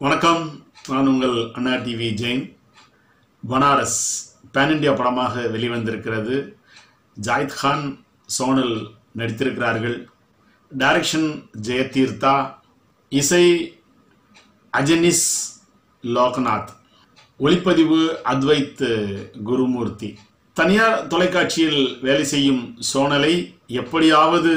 வணக்கம், நான் உங்கள் Anna TV Jain. Banaras pan India படமாக வெளிவந்திருக்கிறது. ஜாயித் கான், சோனல் நடித்திருக்கிறார்கள். டைரக்ஷன் ஜெயதீர்த்தா, இசை அஜனிஸ் லோகநாத், ஒளிப்பதிவு அத்வைத் குருமூர்த்தி. தனியார் தொலைக்காட்சியில் வேலை செய்யும் சோனலை எப்படியாவது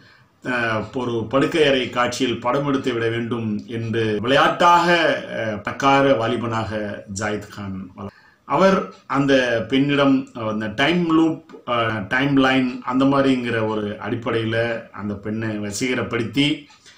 ஒரு படுக்கை அறை காட்சியில் படம் எடுத்து விட வேண்டும் என்று விளையாட்டாக பக்கார வாலிபனாக ஜாயித் கான் அவர் அந்த பெண்ணிடம் அந்த டைம் லூப், டைம் லைன் அந்த மாதிரிங்கிற ஒரு அடிப்படையில் அந்த பெண்ணை வசீகரப்படுத்தி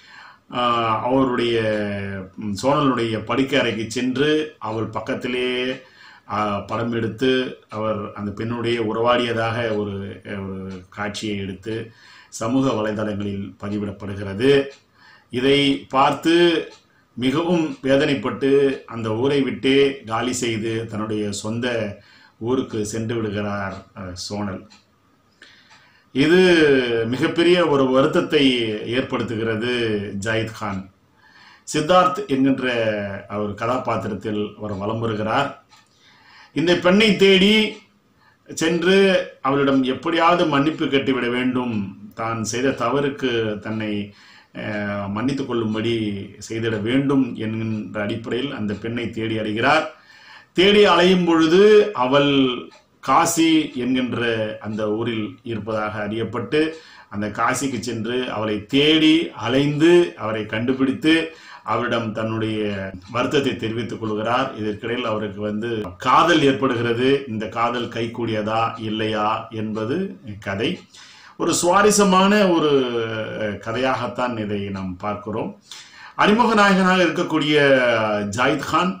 அவருடைய சோனலுடைய படுக்கை அறைக்கு சென்று அவள் பக்கத்திலே படம் எடுத்து அவர் அந்த பெண்ணுடைய உறவாடியதாக ஒரு காட்சியை எடுத்து சமூக வலைதளங்களில் பதிவிடப்படுகிறது. இதை பார்த்து மிகவும் வேதனைப்பட்டு அந்த ஊரை விட்டே காலி செய்து தன்னுடைய சொந்த ஊருக்கு சென்று விடுகிறார் சோனல். இது மிகப்பெரிய ஒரு வருத்தத்தை ஏற்படுத்துகிறது ஜாயித் கான். சித்தார்த் என்கின்ற அவர் கதாபாத்திரத்தில் அவர் வலம் வருகிறார். இந்த பெண்ணை தேடி சென்று அவளிடம் எப்படியாவது மன்னிப்பு கட்டிவிட வேண்டும், தான் செய்த தவறுக்கு தன்னை மன்னித்துக் கொள்ளும்படி செய்திட வேண்டும் என்கின்ற அடிப்படையில் அந்த பெண்ணை தேடி அடைகிறார். தேடி அலையும் பொழுது அவள் காசி என்கின்ற அந்த ஊரில் இருப்பதாக அறியப்பட்டு அந்த காசிக்கு சென்று அவளை தேடி அலைந்து அவரை கண்டுபிடித்து அவரிடம் தன்னுடைய வருத்தத்தை தெரிவித்துக் கொள்கிறார். இதற்கிடையில் அவருக்கு காதல் ஏற்படுகிறது. இந்த காதல் கைகூடியதா இல்லையா என்பது கதை. ஒரு சுவாரஸ்யமான ஒரு கதையாகத்தான் இதை நாம் பார்க்கிறோம். அறிமுக நாயகனாக இருக்கக்கூடிய ஜாயித் கான்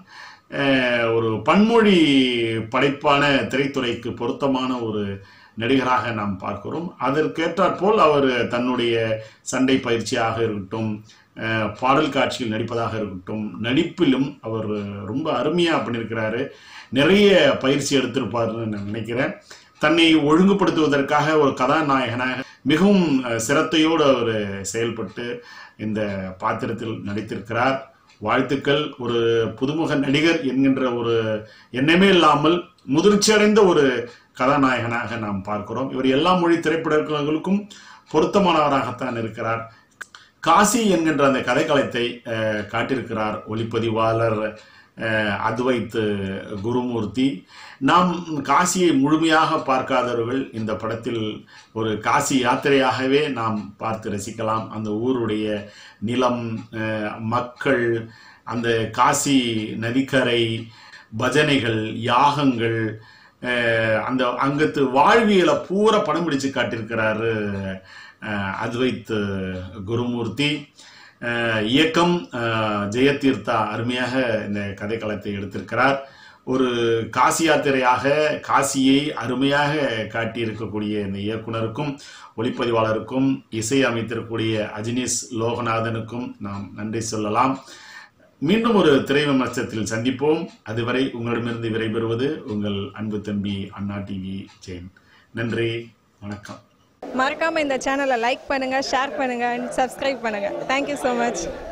ஒரு பன்மொழி படைப்பான திரைத்துறைக்கு பொருத்தமான ஒரு நடிகராக நாம் பார்க்கிறோம். அதற்கேற்றாற்போல் அவர் தன்னுடைய சண்டை பயிற்சியாக இருக்கட்டும், பாடல் காட்சியில் நடிப்பதாக இருக்கட்டும், நடிப்பிலும் அவர் ரொம்ப அருமையாக பண்ணியிருக்கிறாரு. நிறைய பயிற்சி எடுத்திருப்பாருன்னு நான் நினைக்கிறேன். தன்னை ஒழுங்குபடுத்துவதற்காக ஒரு கதாநாயகனாக மிகவும் சிரத்தையோடு அவர் செயல்பட்டு இந்த பாத்திரத்தில் நடித்திருக்கிறார். வாழ்த்துக்கள். ஒரு புதுமுக நடிகர் என்கின்ற ஒரு எண்ணமே இல்லாமல் முதிர்ச்சியடைந்த ஒரு கதாநாயகனாக நாம் பார்க்கிறோம். இவர் எல்லா மொழி திரைப்படங்களுக்கும் பொருத்தமானவராகத்தான் இருக்கிறார். காசி என்கின்ற அந்த கதைக்களத்தை காட்டியிருக்கிறார் ஒளிப்பதிவாளர் அத்வைத் குருமூர்த்தி. நாம் காசியை முழுமையாக பார்க்காதவர்கள் இந்த படத்தில் ஒரு காசி யாத்திரையாகவே நாம் பார்த்து ரசிக்கலாம். அந்த ஊருடைய நிலம், மக்கள், அந்த காசி நதிக்கரை, பஜனைகள், யாகங்கள், அந்த அங்கத்து வாழ்வியலை பூரா படம் பிடிச்சு காட்டியிருக்கிறாரு அத்வைத் குருமூர்த்தி. இயக்கம் ஜெயதீர்த்தா அருமையாக இந்த கதைக்களத்தை எடுத்திருக்கிறார். ஒரு காசி யாத்திரையாக காசியை அருமையாக காட்டியிருக்கக்கூடிய இந்த இயக்குனருக்கும் ஒளிப்பதிவாளருக்கும் இசை அமைத்திருக்கக்கூடிய அஜனிஸ் லோகநாதனுக்கும் நாம் நன்றி சொல்லலாம். மீண்டும் ஒரு திரை விமர்சனத்தில் சந்திப்போம். அதுவரை உங்களிடமிருந்து விடைபெறுவது உங்கள் அன்பு தம்பி அண்ணா டிவி ஜெயின். நன்றி, வணக்கம். மறக்காம இந்த சேனலை லைக் பண்ணுங்க, ஷேர் பண்ணுங்க, சப்ஸ்கிரைப் பண்ணுங்க. Thank you so much.